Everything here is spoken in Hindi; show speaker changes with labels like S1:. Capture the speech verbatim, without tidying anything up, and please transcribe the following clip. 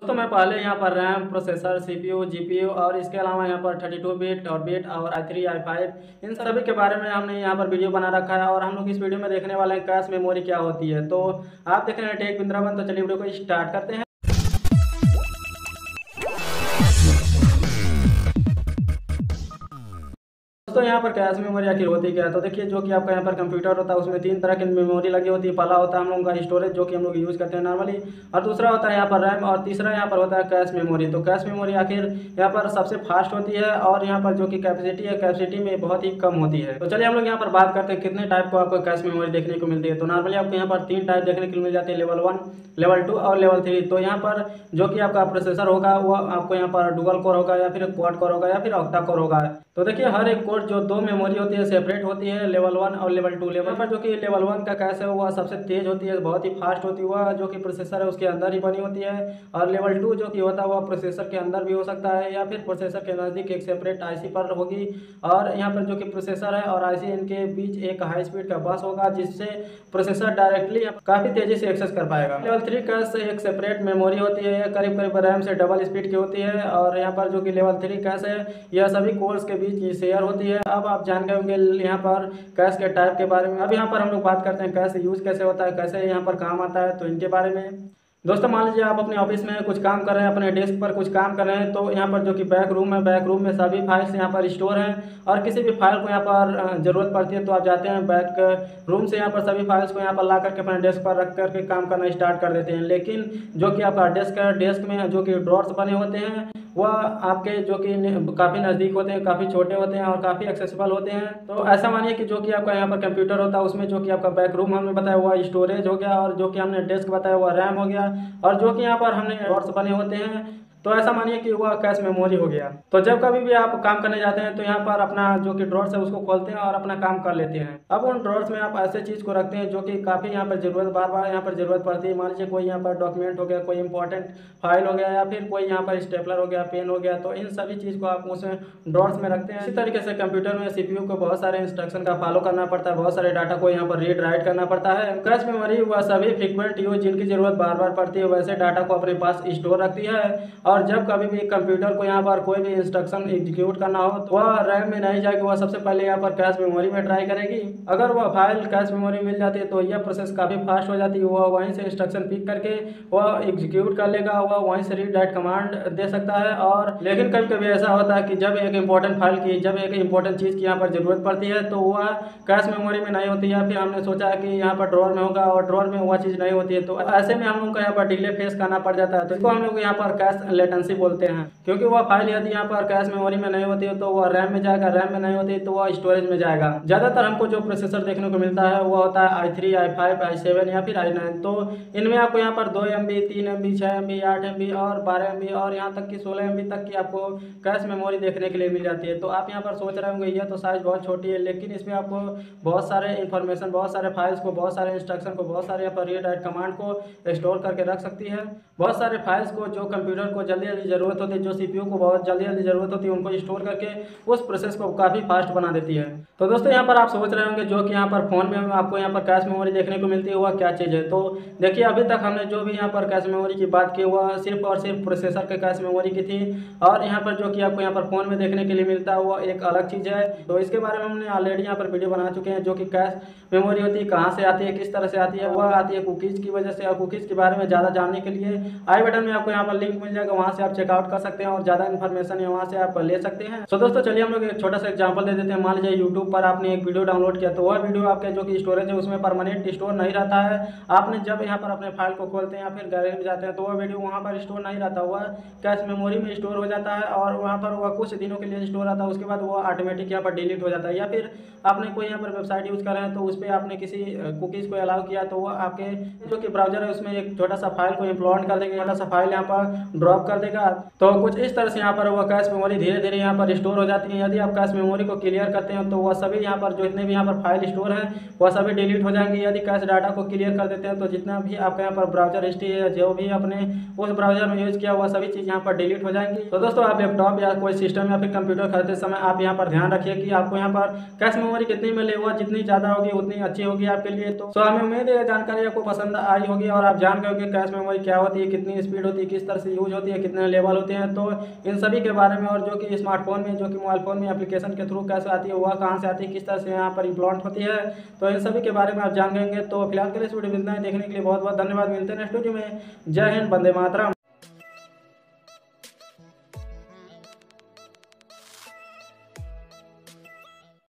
S1: तो मैं पहले यहाँ पर रैम, प्रोसेसर, सीपीयू, जीपीयू और इसके अलावा यहाँ पर थर्टी टू बिट और बिट और आई थ्री आई फाइव इन सभी के बारे में हमने यहाँ पर वीडियो बना रखा है। और हम लोग इस वीडियो में देखने वाले हैं कैश मेमोरी क्या होती है। तो आप देख रहे हैं टेक वृंदावन। तो चलिए वीडियो को स्टार्ट करते हैं। तो यहाँ पर कैश मेमोरी आखिर होती क्या है, तो देखिए जो कि आपका यहाँ पर कंप्यूटर होता है उसमें तीन तरह की मेमोरी लगी होती है। पहला होता है हम लोगों का स्टोरेज जो कि हम लोग यूज़ करते हैं नॉर्मली, और दूसरा होता है यहाँ पर रैम, और तीसरा यहाँ पर होता है कैश मेमोरी। तो कैश मेमोरी आखिर यहाँ पर सबसे फास्ट होती है और यहाँ पर जो कि कैपेसिटी है कैपेसिटी में बहुत ही कम होती है। तो चलिए हम लोग यहाँ पर बात करते हैं कितने टाइप को आपको कैश मेमोरी देखने को मिलती है। तो नॉर्मली आपको यहाँ पर तीन टाइप देखने को मिल जाती है, लेवल वन, लेवल टू और लेवल थ्री। तो यहाँ पर जो कि आपका प्रोसेसर होगा वो आपको यहाँ पर डुअल कोर होगा या फिर क्वाड कोर होगा या फिर ऑक्टा कोर होगा। तो देखिए हर एक कोर जो दो मेमोरी होती है सेपरेट होती है, लेवल वन और लेवल टू। लेवल पर जो कि लेवल वन का कैश है वह सबसे तेज होती है, बहुत ही फास्ट होती है, वह जो कि प्रोसेसर है उसके अंदर ही बनी होती है। और लेवल टू जो कि होता है वह प्रोसेसर के अंदर भी हो सकता है या फिर प्रोसेसर के नज़दीक एक सेपरेट आईसी पर होगी। और यहाँ पर जो कि प्रोसेसर है और आईसी इनके बीच एक हाई स्पीड का बस होगा जिससे प्रोसेसर डायरेक्टली काफ़ी तेजी से एक्सेस कर पाएगा। लेवल थ्री कैश एक सेपरेट मेमोरी होती है, करीब करीब रैम से डबल स्पीड की होती है। और यहाँ पर जो कि लेवल थ्री कैश है यह सभी कोर्स के बीच शेयर होती है। अब आप जान गए होंगे यहाँ पर कैश के टाइप के बारे में। अब यहाँ पर हम लोग बात करते हैं कैश यूज़ कैसे होता है, कैसे यहाँ पर काम आता है, तो इनके बारे में। दोस्तों मान लीजिए आप अपने ऑफिस में कुछ काम कर रहे हैं, अपने डेस्क पर कुछ काम कर रहे हैं, तो यहाँ पर जो कि बैक रूम है, बैक रूम में सभी फाइल्स यहाँ पर स्टोर हैं। और किसी भी फाइल को यहाँ पर ज़रूरत पड़ती है तो आप जाते हैं बैक रूम से, यहाँ पर सभी फाइल्स को यहाँ पर ला करके अपने डेस्क पर रख करके काम करना स्टार्ट कर देते हैं। लेकिन जो कि आपका डेस्क है, डेस्क में जो कि ड्रॉर्स बने होते हैं वह आपके जो कि काफ़ी नज़दीक होते हैं, काफ़ी छोटे होते हैं और काफ़ी एक्सेसिबल होते हैं। तो ऐसा मानिए कि जो कि आपका यहाँ पर कंप्यूटर होता है उसमें जो कि आपका बैक रूम हमने बताया हुआ स्टोरेज हो गया, और जो कि हमने डेस्क बताया हुआ रैम हो गया, और जो कि यहाँ पर हमने ड्रॉर्स बने होते हैं तो ऐसा मानिए कि वह कैश मेमोरी हो गया। तो जब कभी भी आप काम करने जाते हैं तो यहाँ पर अपना जो कि ड्रॉर्स है उसको खोलते हैं और अपना काम कर लेते हैं। अब उन ड्रॉर्स में आप ऐसे चीज़ को रखते हैं जो कि काफ़ी यहाँ पर ज़रूरत बार बार यहाँ पर ज़रूरत पड़ती है। मान लीजिए कोई यहाँ पर डॉक्यूमेंट हो गया, कोई इंपॉर्टेंट फाइल हो गया, या फिर कोई यहाँ पर स्टेपलर हो गया, पेन हो गया, तो इन सभी चीज़ को आप उसमें ड्रॉर्स में रखते हैं। इसी तरीके से कंप्यूटर में सीपीयू को बहुत सारे इंस्ट्रक्शन का फॉलो करना पड़ता है, बहुत सारे डाटा को यहाँ पर रीड राइट करना पड़ता है। कैश मेमोरी वह सभी फ्रिक्वेंट यूज जिनकी ज़रूरत बार बार पड़ती है वैसे डाटा को अपने पास स्टोर रखती है। और जब कभी भी कंप्यूटर को यहाँ पर कोई भी इंस्ट्रक्शन एग्जीक्यूट करना हो तो वह रैम में नहीं जाएगी, वह सबसे पहले यहाँ पर कैश मेमोरी में ट्राई करेगी। अगर वह फाइल कैश मेमोरी मिल जाती है तो यह प्रोसेस काफ़ी फास्ट हो जाती है, वह वहीं से इंस्ट्रक्शन पिक करके वह एग्जीक्यूट कर लेगा, वह वहीं से रीड राइट कमांड दे सकता है। और लेकिन कभी कभी ऐसा होता है कि जब एक इंपॉर्टेंट फाइल की जब एक इंपॉर्टेंट चीज़ की यहाँ पर ज़रूरत पड़ती है तो वह कैश मेमोरी में नहीं होती है, फिर हमने सोचा है कि यहाँ पर ड्रॉर में होगा और ड्रॉर में वह चीज़ नहीं होती है, तो ऐसे में हम लोग को यहाँ पर डिले फेस करना पड़ जाता है। तो इसको हम लोग यहाँ पर कैश लेटेंसी बोलते हैं, क्योंकि वह फाइल यदि यहाँ पर कैश मेमोरी में नहीं होती है तो वह रैम में जाएगा, रैम में नहीं होती है तो वह स्टोरेज में जाएगा। ज़्यादातर हमको जो प्रोसेसर देखने को मिलता है वो होता है i three, i five, i seven या फिर आई नाइन। तो इनमें आपको यहाँ पर दो एम बी, तीन एम बी, छः एम बी, आठ एम बी और बारह एम बी और यहाँ तक कि सोलह एम बी तक की आपको कैश मेमोरी देखने के लिए मिल जाती है। तो आप यहाँ पर सोच रहे होंगे यह तो साइज़ बहुत छोटी है, लेकिन इसमें आपको बहुत सारे इन्फॉर्मेशन, बहुत सारे फाइल्स को, बहुत सारे इंस्ट्रक्शन को, बहुत सारे यहाँ पर रीड राइट कमांड को स्टोर करके रख सकती है। बहुत सारे फाइल्स को जो कंप्यूटर को जल्दी जल्दी ज़रूरत होती है, जो सीपीयू को बहुत जल्दी जल्दी ज़रूरत होती है, उनको स्टोर करके उस प्रोसेस को काफ़ी फास्ट बना देती है। तो दोस्तों यहाँ पर आप सोच रहे होंगे जो कि यहाँ पर फ़ोन में आपको यहाँ पर कैश मेमोरी देखने को मिलती है वह क्या चीज़ है। तो देखिए अभी तक हमने जो भी यहाँ पर कैश मेमोरी की बात की वह सिर्फ और सिर्फ प्रोसेसर के कैश मेमोरी की थी, और यहाँ पर जो कि आपको यहाँ पर फ़ोन में देखने के लिए मिलता है वह एक अलग चीज़ है। तो इसके बारे में हमने ऑलरेडी यहाँ पर वीडियो बना चुके हैं, जो कि कैश मेमोरी होती है, कहाँ से आती है, किस तरह से आती है। वह आती है कुकीज़ की वजह से, और कुकीज़ के बारे में ज़्यादा जानने के लिए आई बटन में आपको यहाँ पर लिंक मिल जाएगा, वहाँ से आप चेकआउट कर सकते हैं और ज़्यादा इन्फॉर्मेशन है वहाँ से आप ले सकते हैं। तो दोस्तों चलिए हम लोग एक छोटा सा एग्जांपल दे देते हैं। मान लीजिए यूट्यूब पर आपने एक वीडियो डाउनलोड किया, तो वह वीडियो आपके जो कि स्टोरेज है उसमें परमानेंट स्टोर नहीं रहता है। आपने जब यहाँ पर अपने फाइल को खोलते हैं या फिर गैलरी में जाते हैं तो वह वीडियो वहाँ पर स्टोर नहीं रहता, वह कैश मेमोरी में स्टोर हो जाता है और वहाँ पर वह कुछ दिनों के लिए स्टोर रहता है, उसके बाद वह ऑटोमेटिक यहाँ पर डिलीट हो जाता है। या फिर आपने कोई यहाँ पर वेबसाइट यूज़ कर रहे हैं तो उस पर आपने किसी कुकीज़ को अलाउ किया तो वह आपके जो कि ब्राउजर है उसमें एक छोटा सा फाइल को इम्प्लोड कर देगा, छोटा सा फाइल यहाँ पर ड्रॉप कर देगा। तो कुछ इस तरह से यहाँ पर वह कैश मेमोरी धीरे धीरे यहाँ पर स्टोर हो जाती है। यदि आप कैश मेमोरी को क्लियर करते हैं तो वह सभी यहाँ पर जो इतने भी यहाँ पर फाइल स्टोर हैं वह सभी डिलीट हो जाएंगे। यदि कैश डाटा को क्लियर कर देते हैं तो जितना भी आपका यहाँ पर ब्राउजर हिस्ट्री है, जो भी आपने उस ब्राउजर में यूज़ किया वह सभी चीज़ यहाँ पर डिलीट हो जाएंगी। तो दोस्तों आप लैपटॉप या कोई सिस्टम या फिर कंप्यूटर खरीदते समय आप यहाँ पर ध्यान रखिए कि आपको यहाँ पर कैश मेमोरी कितनी मिले हुआ जितनी ज़्यादा होगी उतनी अच्छी होगी आपके लिए। तो सो हमें उम्मीद है जानकारी आपको पसंद आई होगी और आप जान गए होंगे कैश मेमोरी क्या होती है, कितनी स्पीड होती है, किस तरह से यूज होती है, कितने लेवल होते हैं। तो इन सभी के बारे में और जो कि स्मार्टफोन में जो कि मोबाइल फोन में एप्लीकेशन के थ्रू कैसे आती है, वह कहाँ से आती है, किस तरह से यहाँ पर इम्प्लॉन्ट होती है, तो इन सभी के बारे में आप जान गएंगे। तो फिलहाल के लिए इस वीडियो में इतना ही। देखने के लिए बहुत बहुत धन्यवाद। मिलते हैं नेक्स्ट वीडियो में। जय हिंद, वंदे मातरम।